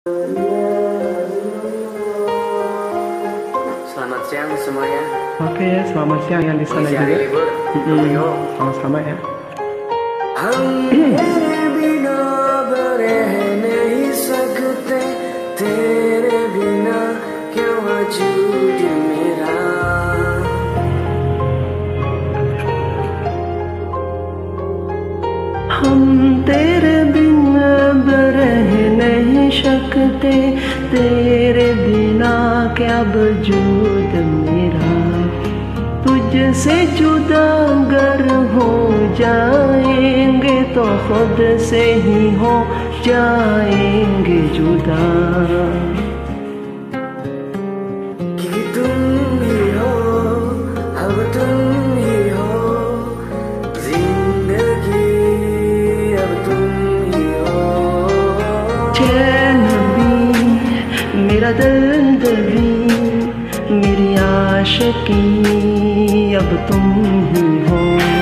Selamat siang semuanya. Oke, selamat siang yang di sana juga. Sama-sama ya. हम तेरे बिना अब रह नहीं सकते, तेरे बिना क्या वजूद मेरा। तुझसे जुदा अगर हो जाएंगे तो खुद से ही हो जाएंगे जुदा। कि तुम ही हो, अब तुम ही हो, जिंदगी अब तुम ही हो। चैन भी मेरा दर्द भी मेरी आशिकी अब तुम ही हो।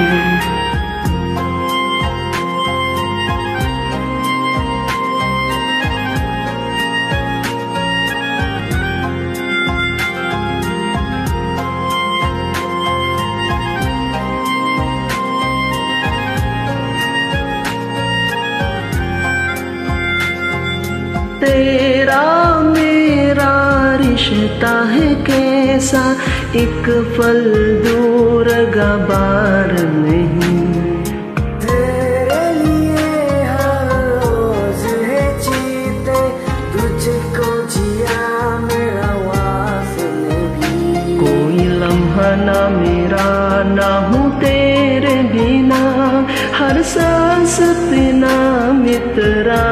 तेरा मेरा रिश्ता है कैसा, एक पल दूर गबार नहीं। तेरे लिए हर रोज है जीते, तुझको जिया मेरा वास्ते भी। कोई लम्हा ना मेरा ना हूँ तेरे बिना, हर सांस तेरा मित्रा।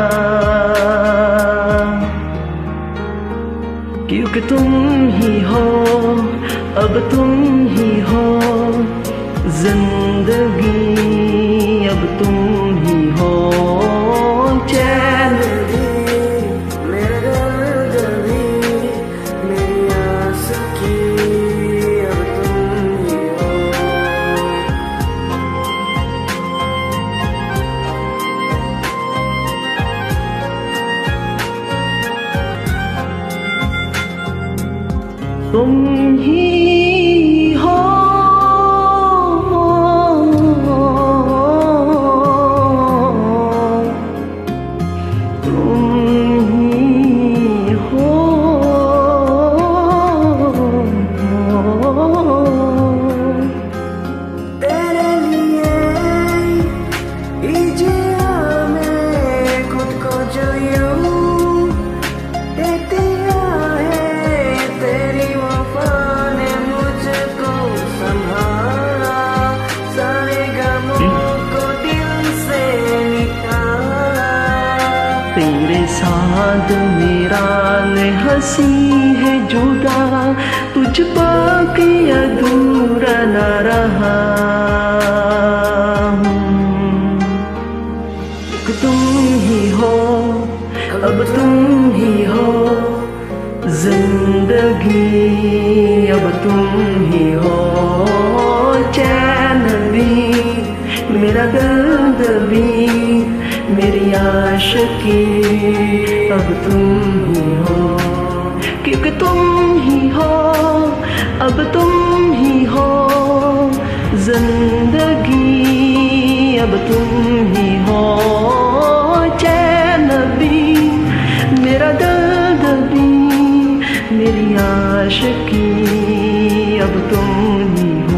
क्योंकि तुम ही हो, अब तुम ही हो, जिंदगी अब तुम ही हो। चैन भी मेरा दर्द भी मेरी आस की अब तुम ही हो। तुम ही हो, तुम ही हो। तेरे लिए ही जिया मैं खुद को जो यूं देती है, तेरी वफा ने मुझको संभाला, सारे गमों को दिल से निकाला। तेरे साथ मेरा ने हंसी है जुदा, तुझ पाके अधूरा न रहा। तुम ही हो, अब तुम ही हो, जिंदगी अब तुम ही हो। चैन भी मेरा दर्द भी मेरी आशिकी अब तुम ही हो। क्योंकि तुम ही हो, अब तुम ही हो, जिंदगी अब तुम ही हो। चैन भी मेरा दर्द भी मेरी आशिकी अब तुम ही हो।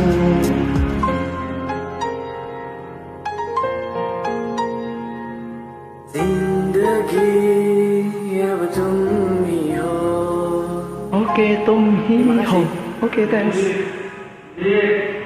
जिंदगी अब तुम ही हो। ओके, तुम ही हो। Okay, thanks.